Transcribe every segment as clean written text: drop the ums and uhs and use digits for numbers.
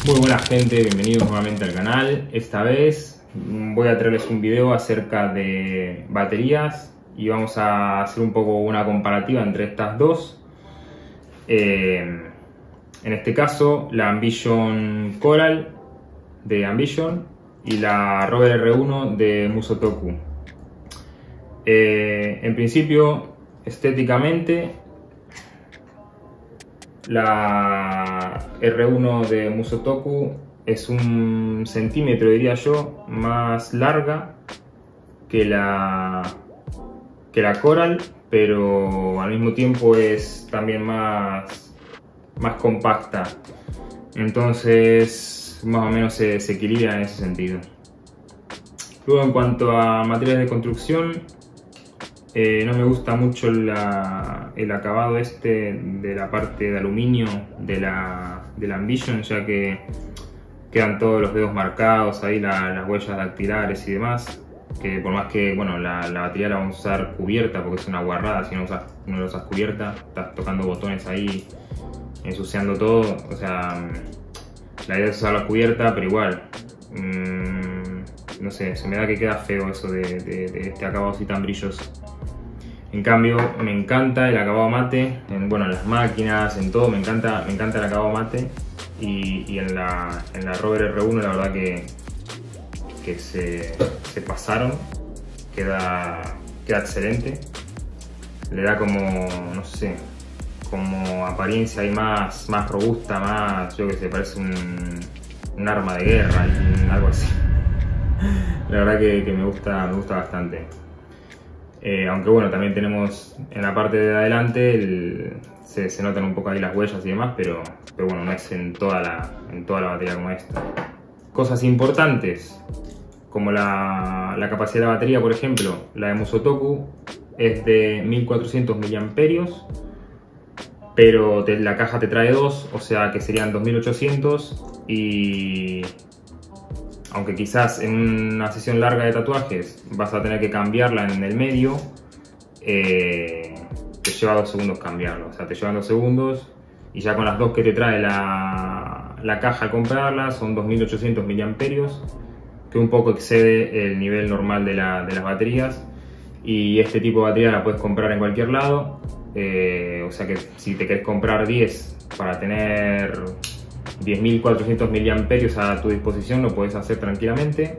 Muy buena gente, bienvenidos nuevamente al canal. Esta vez voy a traerles un video acerca de baterías y vamos a hacer un poco una comparativa entre estas dos. En este caso la Ambition Coral de Ambition y la Rover R1 de Musotoku. En principio, estéticamente, la R1 de Musotoku es 1 centímetro, diría yo, más larga que la Coral, pero al mismo tiempo es también más compacta. Entonces, más o menos se equilibra en ese sentido. Luego, en cuanto a materiales de construcción, no me gusta mucho el acabado de la parte de aluminio de la Ambition, ya que quedan todos los dedos marcados, ahí las huellas dactilares y demás. Que por más que la batería la vamos a usar cubierta, porque es una guarrada si no la usas cubierta, estás tocando botones ahí, ensuciando todo. O sea, la idea es usarla cubierta, pero igual, no sé, se me da que queda feo eso de este acabado así tan brilloso. En cambio, me encanta el acabado mate, en las máquinas, en todo, me encanta el acabado mate. Y en la Rover R1 la verdad que se pasaron, queda excelente. Le da como, no sé, como apariencia ahí más robusta, más, yo que sé, parece un arma de guerra, algo así. La verdad que me gusta bastante. Aunque también tenemos en la parte de adelante, se notan un poco ahí las huellas y demás, pero no es en toda la batería como esta. Cosas importantes, como la capacidad de la batería, por ejemplo, la de Musotoku es de 1400 mAh, pero la caja te trae 2, o sea que serían 2800, y aunque quizás en una sesión larga de tatuajes vas a tener que cambiarla en el medio, te lleva 2 segundos cambiarlo. O sea, te llevan 2 segundos y ya con las dos que te trae la caja al comprarla son 2800 mAh, que un poco excede el nivel normal de las baterías. Y este tipo de batería la puedes comprar en cualquier lado. O sea que si te querés comprar 10 para tener 10.400 mAh a tu disposición, lo puedes hacer tranquilamente.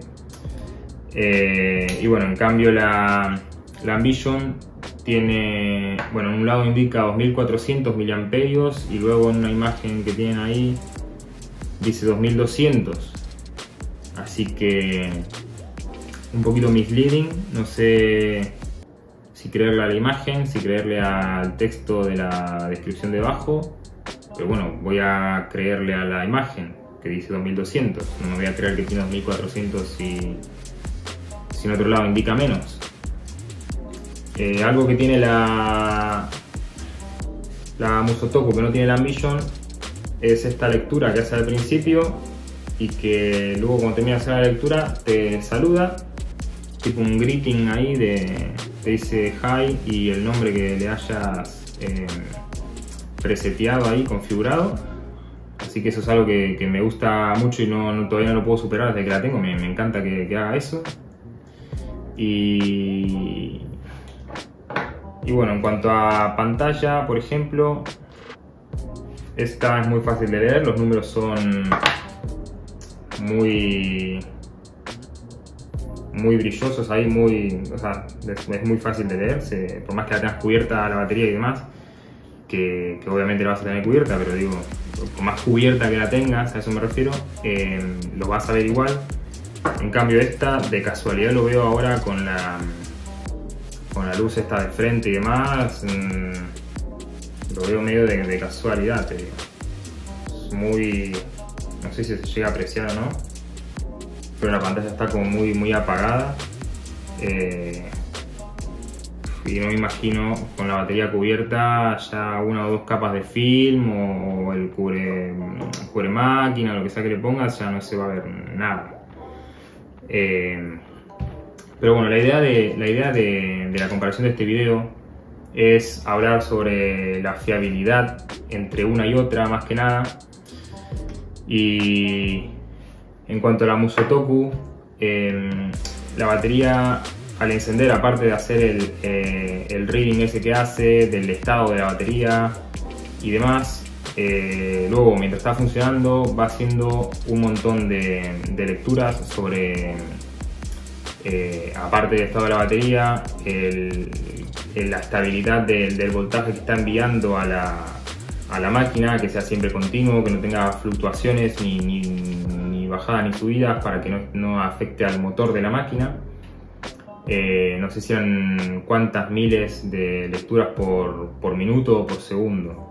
Y en cambio la Ambition tiene, en un lado indica 2.400 mAh y luego en una imagen que tienen ahí dice 2.200. Así que un poquito misleading, no sé si creerle a la imagen, si creerle al texto de la descripción de abajo. Pero voy a creerle a la imagen que dice 2200, no me voy a creer que tiene 2400 si en otro lado indica menos. Algo que tiene la Musotoku que no tiene la Ambition es esta lectura que hace al principio y que luego cuando termina de hacer la lectura te saluda, tipo un greeting ahí, te dice hi y el nombre que le hayas preseteado ahí, configurado. Así que eso es algo que me gusta mucho y todavía no lo puedo superar desde que la tengo. Me encanta que haga eso. Y en cuanto a pantalla, por ejemplo, esta es muy fácil de leer, los números son muy brillosos ahí, es muy fácil de leer, por más que la tengas cubierta la batería y demás. Que obviamente la vas a tener cubierta, pero digo, por más cubierta que la tengas, a eso me refiero, lo vas a ver igual. En cambio esta, de casualidad lo veo ahora con la luz esta de frente y demás, lo veo medio de casualidad, te digo. Es muy, no sé si se llega a apreciar o no, pero la pantalla está como muy apagada. Y no me imagino con la batería cubierta ya 1 o 2 capas de film o el cubre máquina, lo que sea que le pongas, ya no se va a ver nada. Pero la idea de la comparación de este video es hablar sobre la fiabilidad entre una y otra, más que nada. Y en cuanto a la Musotoku, la batería al encender, aparte de hacer el reading ese que hace, del estado de la batería y demás, luego mientras está funcionando va haciendo un montón de lecturas sobre, aparte del estado de la batería, la estabilidad del voltaje que está enviando a la máquina, que sea siempre continuo, que no tenga fluctuaciones ni bajadas ni subidas, para que no afecte al motor de la máquina. No sé si eran cuántas miles de lecturas por minuto o por segundo.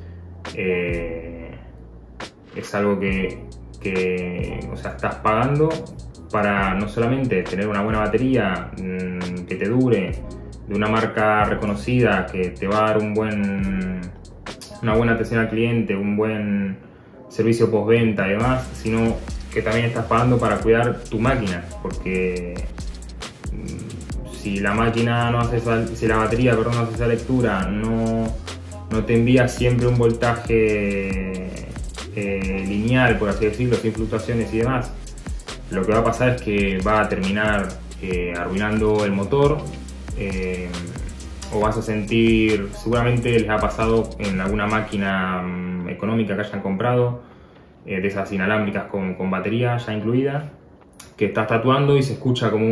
Es algo que o sea, estás pagando para no solamente tener una buena batería que te dure, de una marca reconocida que te va a dar una buena atención al cliente, un buen servicio postventa y demás, sino que también estás pagando para cuidar tu máquina, porque si la batería, no hace esa lectura, no te envía siempre un voltaje lineal, por así decirlo, sin fluctuaciones y demás, lo que va a pasar es que va a terminar arruinando el motor, o vas a sentir, seguramente les ha pasado en alguna máquina económica que hayan comprado, de esas inalámbricas con batería ya incluida, que estás tatuando y se escucha como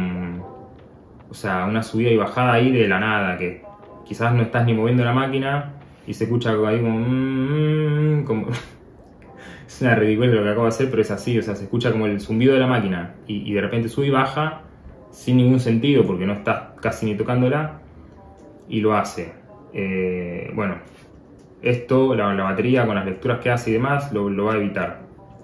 una subida y bajada ahí de la nada, que quizás no estás ni moviendo la máquina y se escucha ahí como es una ridícula lo que acabo de hacer, pero es así, o sea, se escucha como el zumbido de la máquina y de repente sube y baja sin ningún sentido porque no estás casi ni tocándola y lo hace. Bueno, esto, la batería con las lecturas que hace y demás, lo va a evitar.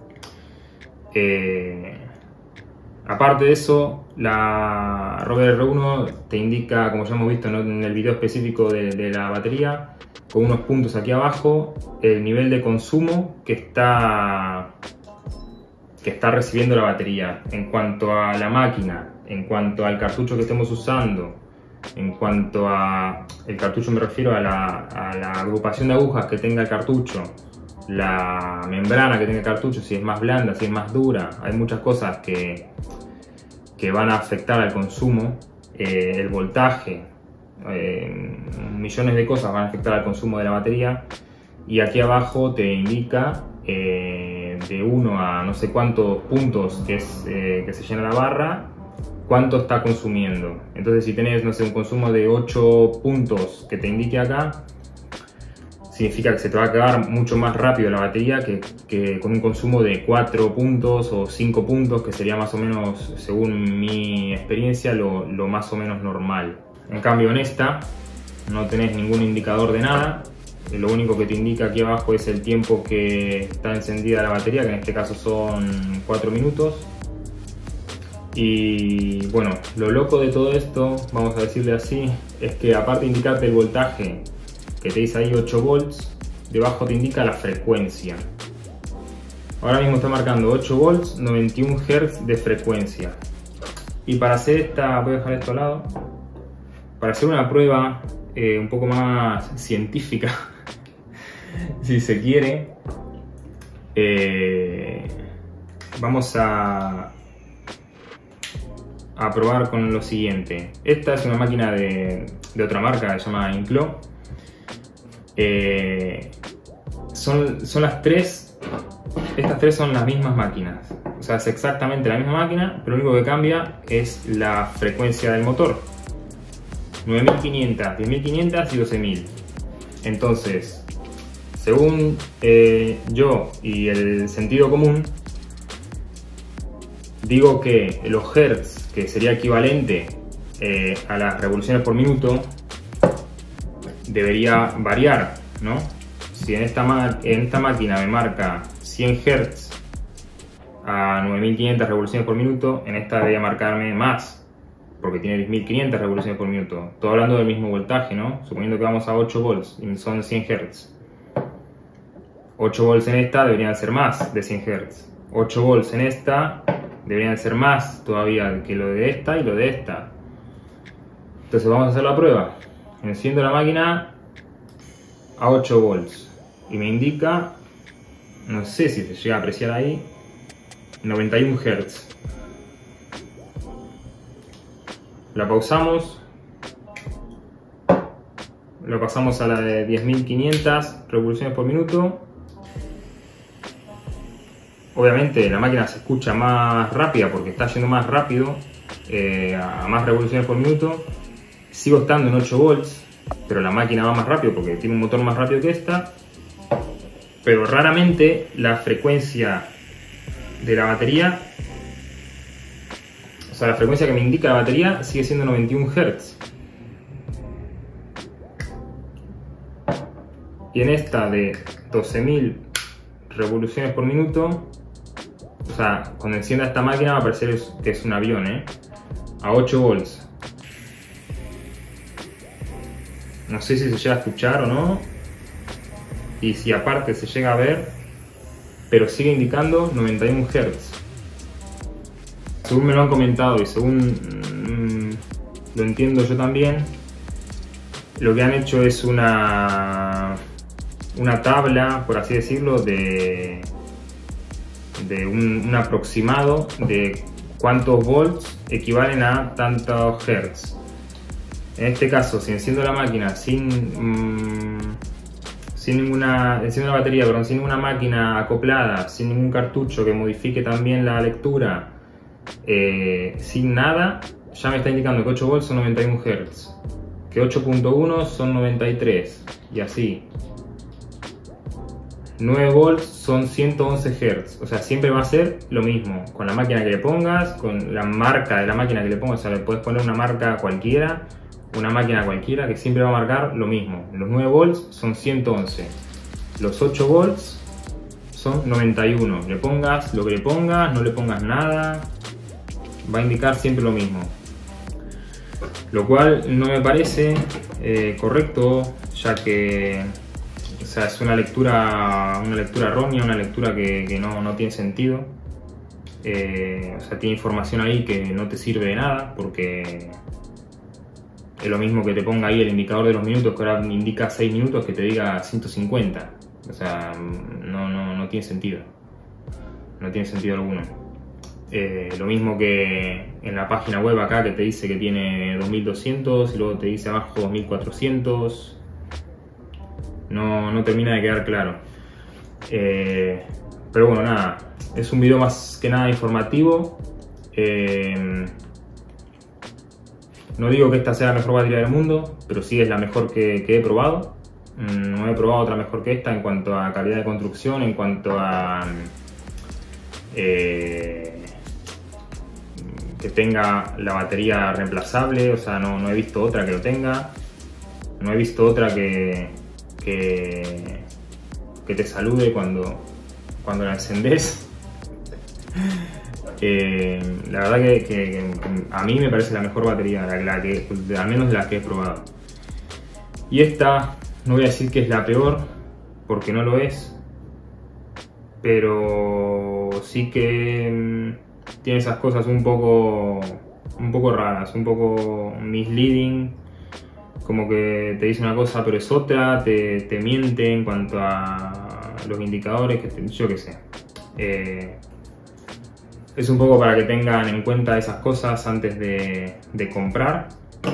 Aparte de eso, la Rover R1 te indica, como ya hemos visto en el video específico de la batería, con unos puntos aquí abajo, el nivel de consumo que está recibiendo la batería en cuanto a la máquina, en cuanto al cartucho que estemos usando, en cuanto a el cartucho, me refiero a la agrupación de agujas que tenga el cartucho, la membrana que tenga el cartucho, si es más blanda, si es más dura. Hay muchas cosas que van a afectar al consumo, el voltaje, millones de cosas van a afectar al consumo de la batería. Y aquí abajo te indica de 1 a no sé cuántos puntos que se llena la barra, cuánto está consumiendo. Entonces, si tenés, no sé, un consumo de 8 puntos que te indique acá, significa que se te va a acabar mucho más rápido la batería que con un consumo de 4 puntos o 5 puntos, que sería más o menos, según mi experiencia, lo más o menos normal. En cambio, en esta no tenés ningún indicador de nada. Lo único que te indica aquí abajo es el tiempo que está encendida la batería, que en este caso son 4 minutos. Y bueno, lo loco de todo esto, vamos a decirle así, es que aparte de indicarte el voltaje, que te dice ahí 8 volts, debajo te indica la frecuencia. Ahora mismo está marcando 8 volts, 91 Hz de frecuencia. Y para hacer esta, voy a dejar esto al lado, para hacer una prueba un poco más científica, si se quiere, vamos a probar con lo siguiente. Esta es una máquina de otra marca que se llama Inclo. Son las tres. Estas tres son las mismas máquinas. O sea, es exactamente la misma máquina, pero lo único que cambia es la frecuencia del motor. 9500, 10500 y 12000. Entonces, según yo y el sentido común, digo que los hertz, que sería equivalente a las revoluciones por minuto, debería variar, ¿no? Si en esta máquina me marca 100 Hz a 9500 revoluciones por minuto, en esta debería marcarme más, porque tiene 10500 revoluciones por minuto. Estoy hablando del mismo voltaje, ¿no? Suponiendo que vamos a 8 volts y son 100 Hz. 8 volts en esta deberían ser más de 100 Hz. 8 volts en esta deberían ser más todavía que lo de esta y lo de esta. Entonces vamos a hacer la prueba. Enciendo la máquina a 8 volts y me indica No sé si se llega a apreciar ahí. 91 Hz. La pausamos. Lo pasamos a la de 10.500 revoluciones por minuto. Obviamente la máquina se escucha más rápida porque está yendo más rápido, a más revoluciones por minuto. Sigo estando en 8 volts, pero la máquina va más rápido porque tiene un motor más rápido que esta. Pero raramente la frecuencia de la batería, o sea, la frecuencia que me indica la batería sigue siendo 91 Hz. Y en esta de 12.000 revoluciones por minuto, o sea, cuando encienda esta máquina va a parecer que es un avión, a 8 volts. No sé si se llega a escuchar o no, y si aparte se llega a ver, pero sigue indicando 91 Hz. Según me lo han comentado y según lo entiendo yo también, lo que han hecho es una tabla, por así decirlo, de un aproximado de cuántos volts equivalen a tantos hertz. En este caso, si enciendo la máquina enciendo la batería, pero sin ninguna máquina acoplada, sin ningún cartucho que modifique también la lectura, sin nada, ya me está indicando que 8 volts son 91 Hz, que 8.1 son 93, y así. 9 volts son 111 Hz, o sea, siempre va a ser lo mismo, con la máquina que le pongas, con la marca de la máquina que le pongas, o sea, le puedes poner una marca cualquiera, una máquina cualquiera que siempre va a marcar lo mismo. Los 9 volts son 111, los 8 volts son 91, le pongas lo que le pongas, no le pongas nada, va a indicar siempre lo mismo. Lo cual no me parece correcto, ya que, o sea, es una lectura errónea, una lectura que no tiene sentido. O sea, tiene información ahí que no te sirve de nada, porque es lo mismo que te ponga ahí el indicador de los minutos, que ahora indica 6 minutos, que te diga 150. O sea, no tiene sentido. No tiene sentido alguno. Lo mismo que en la página web acá, que te dice que tiene 2200 y luego te dice abajo 2400. No termina de quedar claro. Pero bueno, nada, es un video más que nada informativo. No digo que esta sea la mejor batería del mundo, pero sí es la mejor que he probado. No he probado otra mejor que esta en cuanto a calidad de construcción, en cuanto a que tenga la batería reemplazable. O sea, no he visto otra que lo tenga. No he visto otra que te salude cuando la encendés. La verdad que a mí me parece la mejor batería, al menos de las que he probado. Y esta, no voy a decir que es la peor, porque no lo es, pero sí que tiene esas cosas un poco raras, un poco misleading, como que te dice una cosa pero es otra, te miente en cuanto a los indicadores, yo qué sé. Es un poco para que tengan en cuenta esas cosas antes de comprar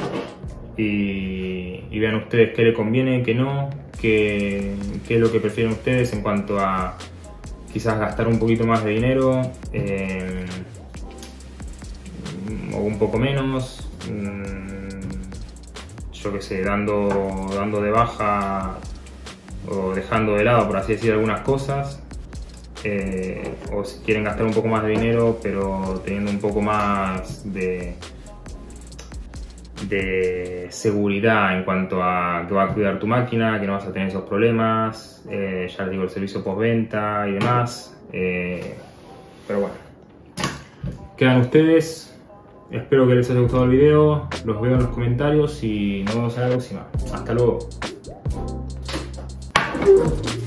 y vean ustedes qué les conviene, qué no, qué es lo que prefieren ustedes en cuanto a quizás gastar un poquito más de dinero o un poco menos, yo qué sé, dando de baja o dejando de lado, por así decir, algunas cosas. O si quieren gastar un poco más de dinero pero teniendo un poco más de seguridad en cuanto a que va a cuidar tu máquina, que no vas a tener esos problemas, ya les digo, el servicio postventa y demás. Pero bueno, quedan ustedes. Espero que les haya gustado el video, los veo en los comentarios y nos vemos en la próxima. Hasta luego.